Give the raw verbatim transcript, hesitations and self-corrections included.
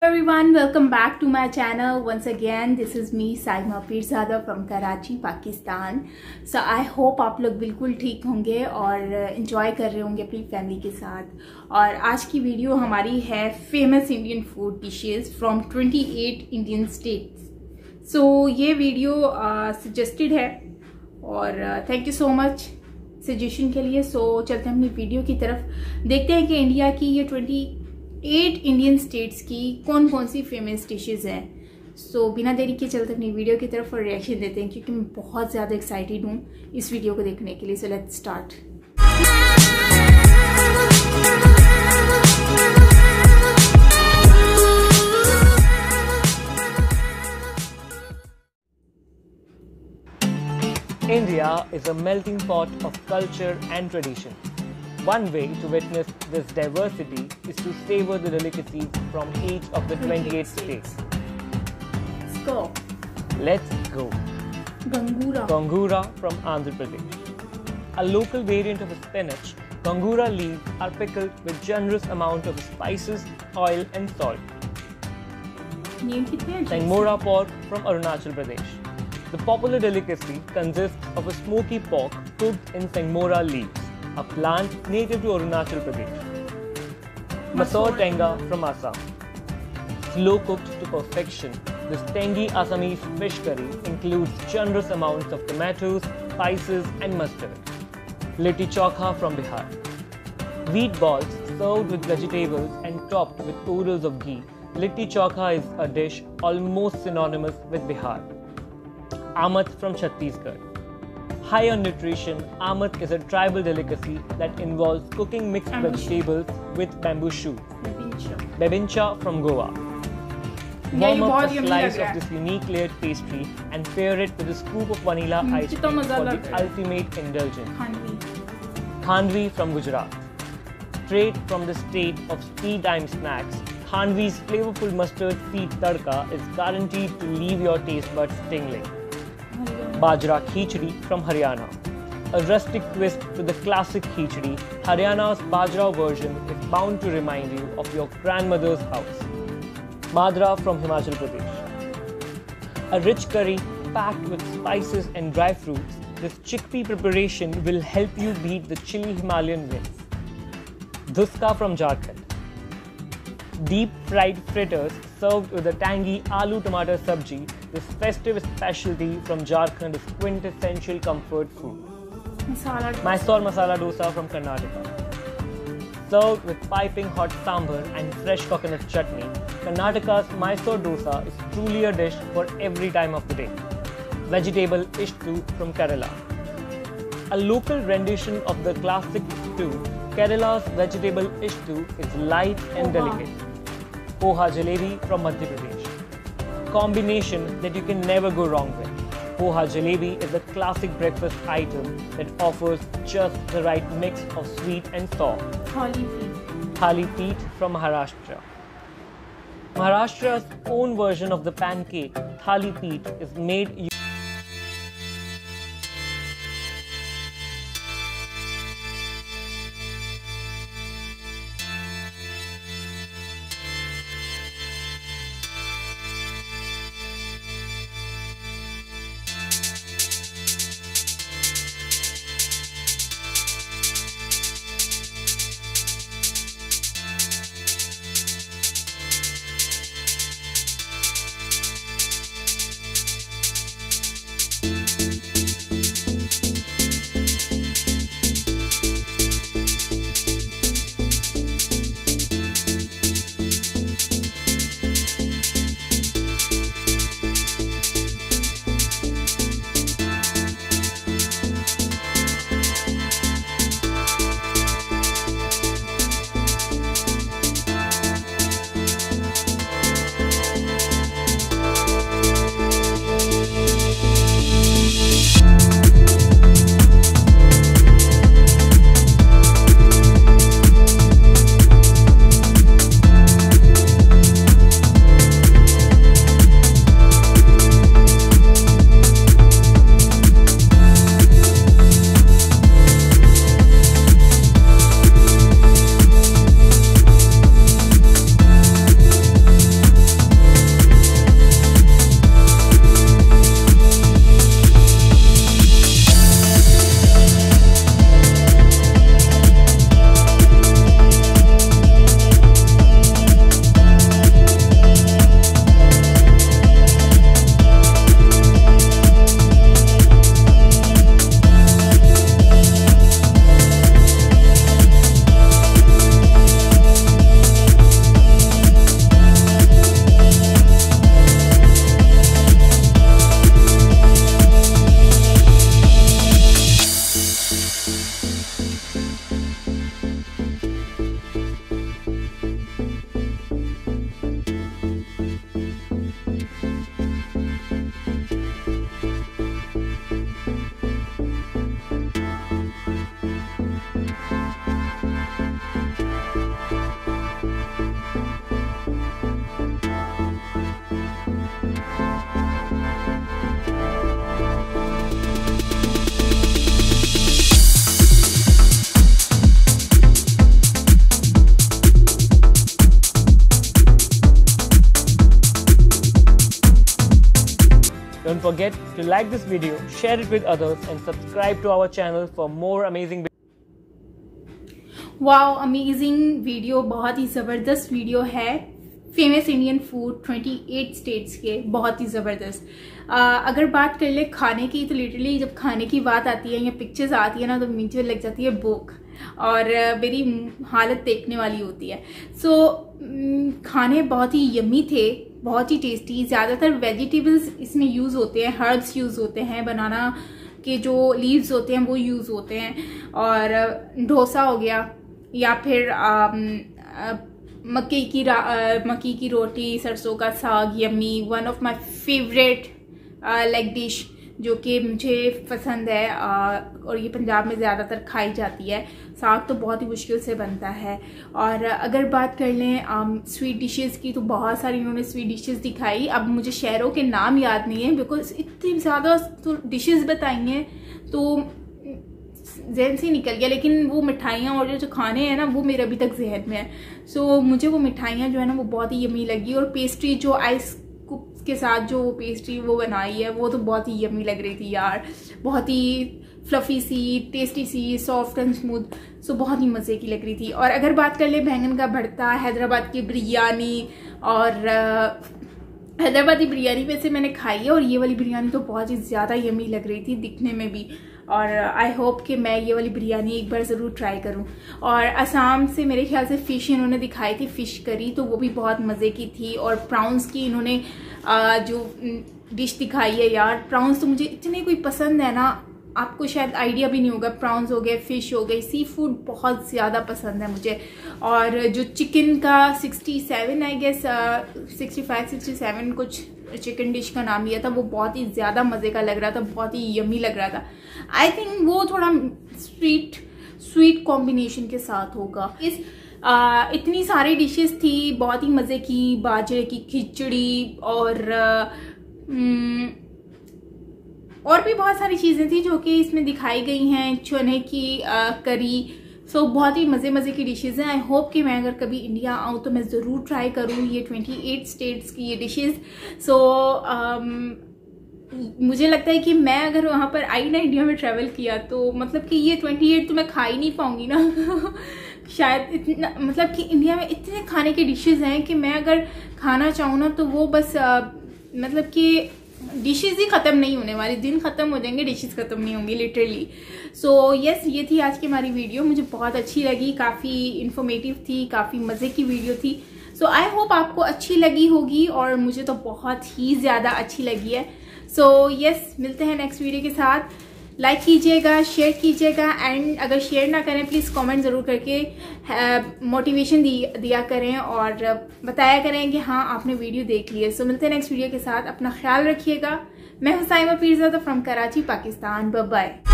Everyone, welcome back to my channel once again. This is me Saima Pirzada from Karachi, Pakistan. So I hope आप लोग बिल्कुल ठीक होंगे और enjoy कर रहे होंगे अपनी फैमिली के साथ। और आज की वीडियो हमारी है famous Indian food dishes from अट्ठाईस इंडियन स्टेट्स। सो ये वीडियो सजेस्टेड uh, है और thank you so much suggestion के लिए। सो so, चलते हैं अपनी वीडियो की तरफ, देखते हैं कि इंडिया की ये ट्वेंटी एट इंडियन स्टेट्स की कौन कौन सी फेमस डिशेज हैं। सो so, बिना देरी के चलते अपनी वीडियो की तरफ और रिएक्शन देते हैं क्योंकि मैं बहुत ज़्यादा एक्साइटेड हूँ इस वीडियो को देखने के लिए। So let's start. India is a melting pot of culture and tradition. One way to witness this diversity is to savor the delicacies from each of the twenty-eight states. Let's go. Let's go. Gangura. Gongura from Andhra Pradesh. A local variant of spinach, Gongura leaves are pickled with generous amount of spices, oil and salt. Name कितने हैं? Sangmora pork from Arunachal Pradesh. The popular delicacy consists of a smoky pork cooked in Sangmora leaves, a plant native to Arunachal Pradesh. Masoor Tenga from Assam. Slow cooked to perfection, this tangy Assamese fish curry includes generous amounts of tomatoes, spices and mustard. Litti Chokha from Bihar. Wheat balls served with vegetables and topped with oodles of ghee. Litti Chokha is a dish almost synonymous with Bihar. Amat from Chhattisgarh. High on nutrition, Amat is a tribal delicacy that involves cooking mixed Bamboo vegetables with bamboo shoots. Bebincha. Bebincha from Goa. Yeah, Warm ये up बहुत a yummy slice लग रहा of है। this unique layered pastry and pair it with a scoop of vanilla hmm, ice कितना cream मजा for लग the रहा है। ultimate indulgence. खानवी। Khandvi from Gujarat. Straight from the state of tea time snacks, Khandvi's flavorful mustard seed tadka is guaranteed to leave your taste buds tingling. Bajra Khichdi from Haryana. A rustic twist to the classic khichdi, Haryana's Bajra version is bound to remind you of your grandmother's house. Madra from Himachal Pradesh. A rich curry packed with spices and dry fruits, this chickpea preparation will help you beat the chilly Himalayan winds. Dhuska from Jharkhand. Deep fried fritters served with a tangy aloo tomato sabji, this festive specialty from Jharkhand is quintessential comfort food. Masala Mysore masala dosa from Karnataka. Served with piping hot sambar and fresh coconut chutney, Karnataka's Mysore dosa is truly a dish for every time of the day. Vegetable ishtu from Kerala. A local rendition of the classic stew, Kerala's vegetable ishtu is light and Poha. delicate. Poha jalebi from Madhya Pradesh. Combination that you can never go wrong with. Poha jalebi is a classic breakfast item that offers just the right mix of sweet and sour. थाली भी। Thali Peet from Maharashtra. Maharashtra's own version of the pancake, Thali Peet, is made Don't forget to like this video, share it with others and subscribe to our channel for more amazing videos. Wow, amazing video, बहुत ही ज़बरदस्त video है। Famous Indian food अट्ठाईस states के, बहुत ही ज़बरदस्त। अगर बात कर ले खाने की, तो लिटरली जब खाने की बात आती है या पिक्चर्स आती है ना, तो मुझे लग जाती है भूख और मेरी हालत देखने वाली होती है। सो so, खाने बहुत ही यम्मी थे, बहुत ही टेस्टी। ज़्यादातर वेजिटेबल्स इसमें यूज़ होते हैं, हर्ब्स यूज़ होते हैं, बनाना के जो लीव्स होते हैं वो यूज़ होते हैं। और डोसा हो गया, या फिर मक्की की मक्की की रोटी, सरसों का साग, yummy, one of my favourite like dish जो कि मुझे पसंद है। आ, और ये पंजाब में ज़्यादातर खाई जाती है। साग तो बहुत ही मुश्किल से बनता है। और अगर बात कर लें स्वीट डिशेस की, तो बहुत सारी इन्होंने स्वीट डिशेस दिखाई। अब मुझे शहरों के नाम याद नहीं है बिकॉज इतनी ज़्यादा तो डिशेस बताई हैं तो जहन से निकल गया। लेकिन वो मिठाइयाँ और जो खाने हैं ना, वो मेरे अभी तक जहन में है। सो so, मुझे वो मिठाइयाँ जो है ना वो बहुत ही यम्मी लगी। और पेस्ट्री जो आइस कुप्स के साथ जो पेस्ट्री वो बनाई है, वो तो बहुत ही यम्मी लग रही थी यार। बहुत ही फ्लफी सी, टेस्टी सी, सॉफ्ट एंड स्मूथ। सो बहुत ही मज़े की लग रही थी। और अगर बात कर ले बैंगन का भरता, हैदराबाद की बिरयानी, और हैदराबादी बिरयानी वैसे मैंने खाई है और ये वाली बिरयानी तो बहुत ही ज़्यादा यम्मी लग रही थी दिखने में भी। और आई होप कि मैं ये वाली बिरयानी एक बार ज़रूर ट्राई करूं। और असम से मेरे ख्याल से फ़िश इन्होंने दिखाई थी, फ़िश करी, तो वो भी बहुत मज़े की थी। और प्राउंस की इन्होंने जो डिश दिखाई है यार, प्राउंस तो मुझे इतने कोई पसंद है ना, आपको शायद आइडिया भी नहीं होगा। प्राउंस हो गए, फ़िश हो गई, सी फूड बहुत ज़्यादा पसंद है मुझे। और जो चिकन का sixty seven I guess sixty five sixty seven कुछ चिकन डिश का नाम लिया था, वो बहुत ही ज़्यादा मज़े का लग रहा था, बहुत ही यम्मी लग रहा था। आई थिंक वो थोड़ा स्वीट स्वीट कॉम्बिनेशन के साथ होगा। इस आ, इतनी सारी डिशेस थी, बहुत ही मज़े की। बाजरे की खिचड़ी और आ, और भी बहुत सारी चीज़ें थी जो कि इसमें दिखाई गई हैं। चने की आ, करी। सो so, बहुत ही मज़े मज़े की डिशेज़ हैं। आई होप कि मैं अगर कभी इंडिया आऊँ तो मैं ज़रूर ट्राई करूँ ये अट्ठाईस स्टेट्स की ये डिशेज़। सो so, um, मुझे लगता है कि मैं अगर वहाँ पर आई ना, इंडिया में ट्रैवल किया, तो मतलब कि ये अट्ठाईस तो मैं खा ही नहीं पाऊँगी ना शायद इतना, मतलब कि इंडिया में इतने खाने के डिशेज़ हैं कि मैं अगर खाना चाहूँ ना, तो वो बस आ, मतलब कि डिशेज़ ही ख़त्म नहीं होने वाली। दिन ख़त्म हो जाएंगे, डिशेज़ ख़त्म नहीं होंगी लिटरली। सो यस, ये थी आज की हमारी वीडियो। मुझे बहुत अच्छी लगी, काफ़ी इन्फॉर्मेटिव थी, काफ़ी मज़े की वीडियो थी। सो आई होप आपको अच्छी लगी होगी, और मुझे तो बहुत ही ज़्यादा अच्छी लगी है। सो so, यस yes, मिलते हैं नेक्स्ट वीडियो के साथ। लाइक कीजिएगा, शेयर कीजिएगा, एंड अगर शेयर ना करें प्लीज़ कमेंट ज़रूर करके मोटिवेशन दिया करें और बताया करें कि हाँ आपने वीडियो देख ली है। सो so, मिलते हैं नेक्स्ट वीडियो के साथ। अपना ख्याल रखिएगा। मैं हूं Saima Pirzada from Karachi, Pakistan. Bye bye.